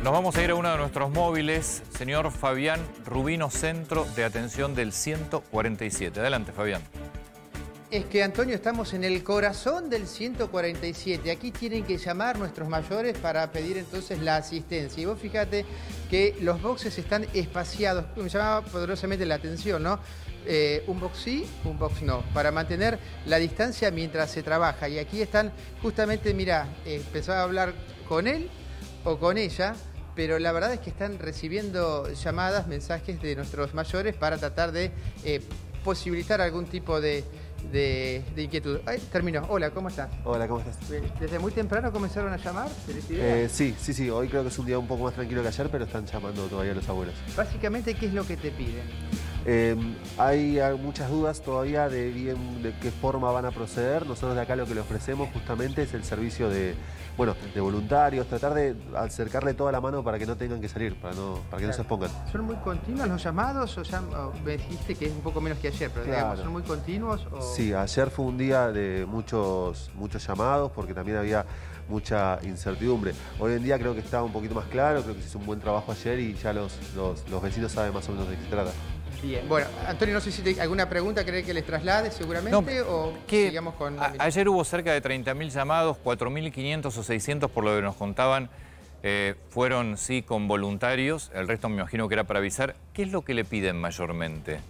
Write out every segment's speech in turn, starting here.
Nos vamos a ir a uno de nuestros móviles, señor Fabián Rubino, Centro de Atención del 147. Adelante, Fabián. Es que, Antonio, estamos en el corazón del 147. Aquí tienen que llamar nuestros mayores para pedir entonces la asistencia. Y vos fíjate que los boxes están espaciados. Me llamaba poderosamente la atención, ¿no? Un box sí, un box no, para mantener la distancia mientras se trabaja. Y aquí están justamente, mirá, empezaba a hablar con él o con ella, pero la verdad es que están recibiendo llamadas, mensajes de nuestros mayores para tratar de posibilitar algún tipo de inquietud. Ay, terminó. Hola, ¿cómo estás? Hola, ¿cómo estás? ¿Desde muy temprano comenzaron a llamar? Sí. Hoy creo que es un día un poco más tranquilo que ayer, pero están llamando todavía los abuelos. Básicamente, ¿qué es lo que te piden? Hay muchas dudas todavía de qué forma van a proceder. Nosotros de acá lo que le ofrecemos justamente es el servicio de voluntarios, tratar de acercarle toda la mano para que no tengan que salir, para que no se expongan. ¿Son muy continuos los llamados o me dijiste que es un poco menos que ayer, pero digamos, ¿son muy continuos? Sí, ayer fue un día de muchos llamados porque también había mucha incertidumbre. Hoy en día creo que está un poquito más claro, creo que se hizo un buen trabajo ayer y ya los vecinos saben más o menos de qué se trata. Bien. Bueno, Antonio, no sé si alguna pregunta querés que les traslade seguramente o sigamos con... Ayer hubo cerca de 30.000 llamados, 4.500 o 600 por lo que nos contaban, fueron sí con voluntarios, el resto me imagino que era para avisar. ¿Qué es lo que le piden mayormente?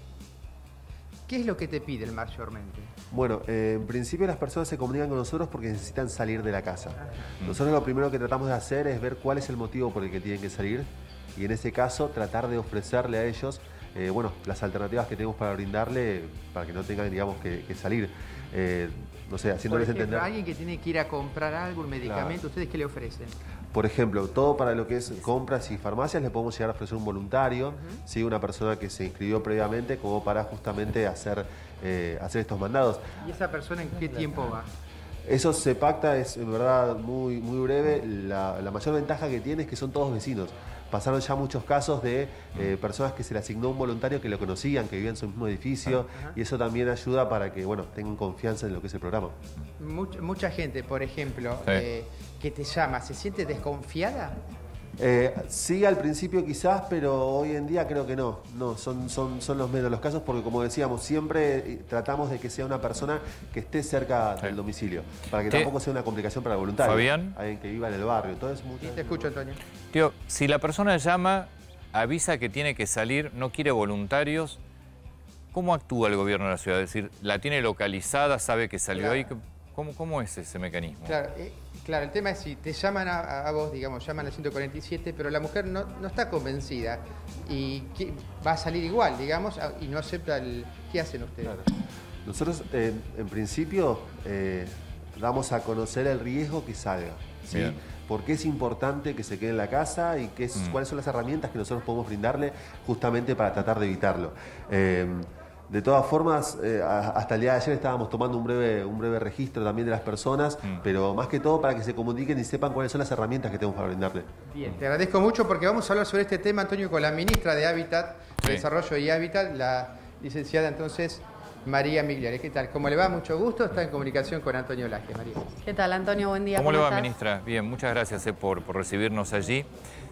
¿Qué es lo que te piden mayormente? Bueno, en principio las personas se comunican con nosotros porque necesitan salir de la casa. Nosotros lo primero que tratamos de hacer es ver cuál es el motivo por el que tienen que salir y en ese caso tratar de ofrecerle a ellos las alternativas que tenemos para brindarle para que no tengan, digamos, que salir. No sé, haciéndoles entender. Alguien que tiene que ir a comprar algo, un medicamento, Claro. ¿Ustedes qué le ofrecen? Por ejemplo, todo para lo que es compras y farmacias le podemos llegar a ofrecer un voluntario, ¿sí? Una persona que se inscribió previamente como para justamente hacer estos mandados. ¿Y esa persona en qué tiempo va? Eso se pacta, es en verdad muy breve. La mayor ventaja que tiene es que son todos vecinos. Pasaron ya muchos casos de personas que se le asignó un voluntario que lo conocían, que vivían en su mismo edificio, y eso también ayuda para que tengan confianza en lo que es el programa. Mucha gente, por ejemplo, que te llama, ¿se siente desconfiada? Sí, al principio quizás, pero hoy en día creo que no. No, son los menos los casos porque, como decíamos, siempre tratamos de que sea una persona que esté cerca del domicilio, para que tampoco sea una complicación para el voluntario. Fabián. Alguien que viva en el barrio. Entonces, Sí, te escucho, Antonio. Tío, si la persona llama, avisa que tiene que salir, no quiere voluntarios, ¿cómo actúa el gobierno de la ciudad? Es decir, ¿la tiene localizada, sabe que salió ahí? ¿Cómo es ese mecanismo? Claro, el tema es si te llaman a vos, digamos, llaman al 147, pero la mujer no está convencida y que va a salir igual, digamos, y no acepta ¿Qué hacen ustedes? Claro. Nosotros, en principio, damos a conocer el riesgo que salga, ¿sí? Por qué es importante que se quede en la casa y cuáles son las herramientas que nosotros podemos brindarle justamente para tratar de evitarlo. De todas formas, hasta el día de ayer estábamos tomando un breve registro también de las personas, pero más que todo para que se comuniquen y sepan cuáles son las herramientas que tenemos para brindarle. Bien, te agradezco mucho porque vamos a hablar sobre este tema, Antonio, con la ministra de Hábitat, Desarrollo y Hábitat, la licenciada entonces María Migliore. ¿Qué tal? ¿Cómo le va? Mucho gusto. Está en comunicación con Antonio Laje. María. ¿Qué tal, Antonio? Buen día. ¿Cómo le va, estás? ministra? Bien, muchas gracias por recibirnos allí.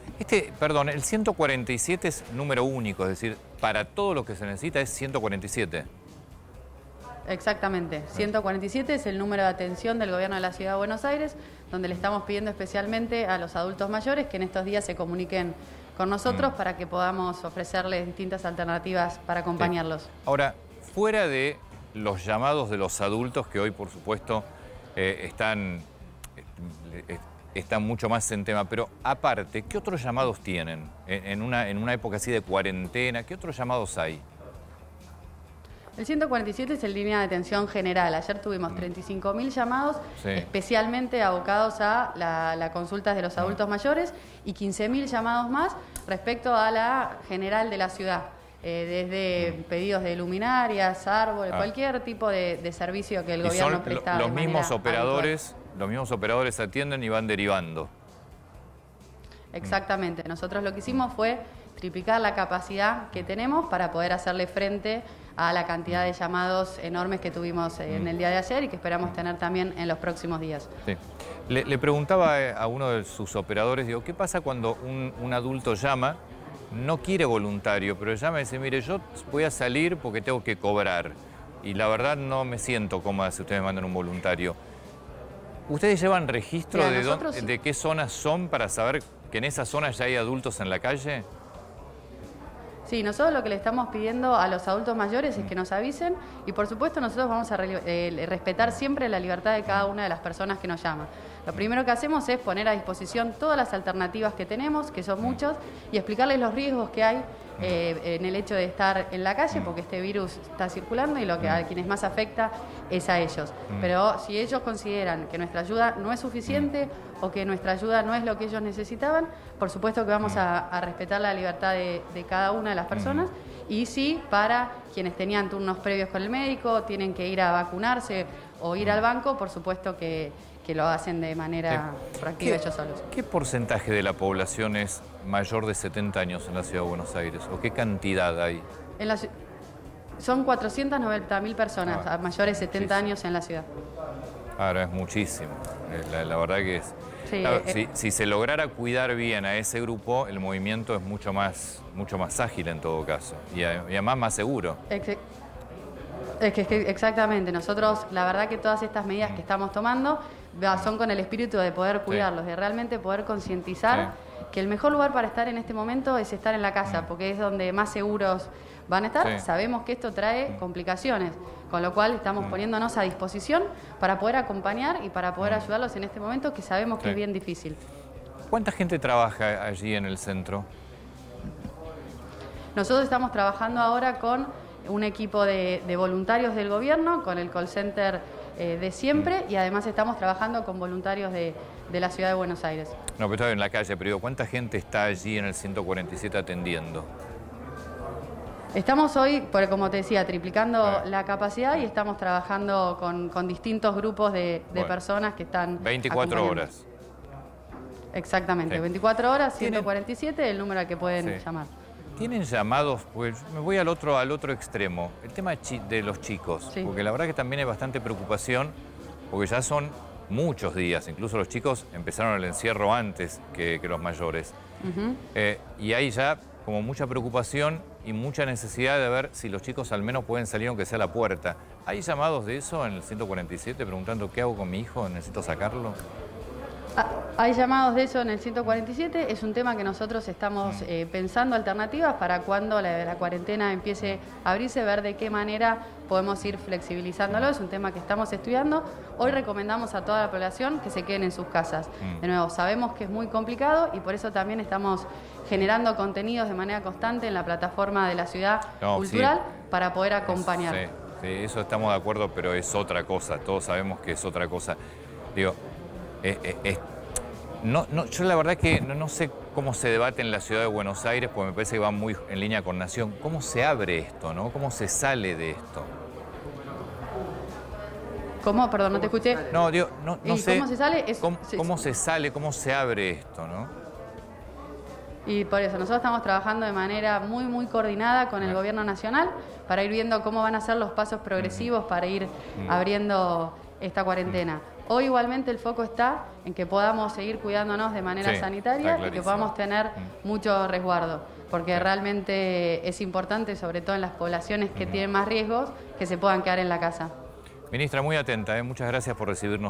El 147 es número único, es decir, para todo lo que se necesita es 147. Exactamente. 147 es el número de atención del Gobierno de la Ciudad de Buenos Aires, donde le estamos pidiendo especialmente a los adultos mayores que en estos días se comuniquen con nosotros para que podamos ofrecerles distintas alternativas para acompañarlos. Ahora, fuera de los llamados de los adultos, que hoy, por supuesto, están mucho más en tema, pero aparte, ¿qué otros llamados tienen? En una época así de cuarentena, ¿qué otros llamados hay? El 147 es el línea de atención general. Ayer tuvimos 35.000 llamados, especialmente abocados a la consulta de los adultos mayores, y 15.000 llamados más respecto a la general de la ciudad. Desde pedidos de luminarias, árboles, cualquier tipo de servicio que el gobierno presta. Los mismos operadores atienden y van derivando. Exactamente. Nosotros lo que hicimos fue triplicar la capacidad que tenemos para poder hacerle frente a la cantidad de llamados enormes que tuvimos en el día de ayer y que esperamos tener también en los próximos días. Sí. Le preguntaba a uno de sus operadores, digo, ¿qué pasa cuando un adulto llama, no quiere voluntario, pero llama y dice, mire, yo voy a salir porque tengo que cobrar y la verdad no me siento cómoda si ustedes me mandan un voluntario? ¿Ustedes llevan registro de qué zonas son para saber que en esas zonas ya hay adultos en la calle? Sí, nosotros lo que le estamos pidiendo a los adultos mayores es que nos avisen y por supuesto nosotros vamos a respetar siempre la libertad de cada una de las personas que nos llaman. Lo primero que hacemos es poner a disposición todas las alternativas que tenemos, que son muchos, y explicarles los riesgos que hay en el hecho de estar en la calle, porque este virus está circulando y lo que a quienes más afecta es a ellos. Pero si ellos consideran que nuestra ayuda no es suficiente o que nuestra ayuda no es lo que ellos necesitaban, por supuesto que vamos a respetar la libertad de cada una de las personas. Y sí, para quienes tenían turnos previos con el médico, tienen que ir a vacunarse o ir al banco, por supuesto que lo hacen de manera proactiva ellos solos. ¿Qué porcentaje de la población es mayor de 70 años en la Ciudad de Buenos Aires? ¿O qué cantidad hay? Son 490.000 personas mayores de 70 años en la ciudad. Ahora es muchísimo. La verdad que es... Sí, claro, si se lograra cuidar bien a ese grupo, el movimiento es mucho más ágil en todo caso y además más seguro. Exactamente. Nosotros, la verdad que todas estas medidas que estamos tomando son con el espíritu de poder cuidarlos, de realmente poder concientizar que el mejor lugar para estar en este momento es estar en la casa, porque es donde más seguros van a estar. Sabemos que esto trae complicaciones, con lo cual estamos poniéndonos a disposición para poder acompañar y para poder ayudarlos en este momento que sabemos que es bien difícil. ¿Cuánta gente trabaja allí en el centro? Nosotros estamos trabajando ahora con un equipo de voluntarios del gobierno, con el call center de siempre, y además estamos trabajando con voluntarios de la Ciudad de Buenos Aires. No, pero estaba en la calle, pero digo, ¿cuánta gente está allí en el 147 atendiendo? Estamos hoy, como te decía, triplicando la capacidad y estamos trabajando con distintos grupos de personas que están 24 horas. Exactamente, 24 horas, 147, el número al que pueden llamar. ¿Tienen llamados? Pues me voy al otro extremo, el tema de los chicos, porque la verdad que también hay bastante preocupación, porque ya son muchos días, incluso los chicos empezaron el encierro antes que los mayores. Y hay ya como mucha preocupación y mucha necesidad de ver si los chicos al menos pueden salir aunque sea a la puerta. ¿Hay llamados de eso en el 147 preguntando qué hago con mi hijo? ¿Necesito sacarlo? Hay llamados de eso en el 147, es un tema que nosotros estamos pensando alternativas para cuando la cuarentena empiece a abrirse, ver de qué manera podemos ir flexibilizándolo, es un tema que estamos estudiando. Hoy recomendamos a toda la población que se queden en sus casas. De nuevo, sabemos que es muy complicado y por eso también estamos generando contenidos de manera constante en la plataforma de la Ciudad Cultural para poder acompañar. Sí, eso estamos de acuerdo, pero es otra cosa, todos sabemos que es otra cosa. Digo, yo la verdad que no sé cómo se debate en la Ciudad de Buenos Aires, porque me parece que va muy en línea con Nación. ¿Cómo se abre esto, no? ¿Cómo se sale de esto? ¿Cómo? Perdón, no te escuché. No, digo, no sé. ¿Cómo se sale? ¿Cómo se sale? ¿Cómo se abre esto, no? Y por eso, nosotros estamos trabajando de manera muy coordinada con el Gobierno Nacional para ir viendo cómo van a ser los pasos progresivos para ir abriendo esta cuarentena. Hoy igualmente el foco está en que podamos seguir cuidándonos de manera sanitaria y que podamos tener mucho resguardo, porque realmente es importante, sobre todo en las poblaciones que tienen más riesgos, que se puedan quedar en la casa. Ministra, muy atenta, muchas gracias por recibirnos.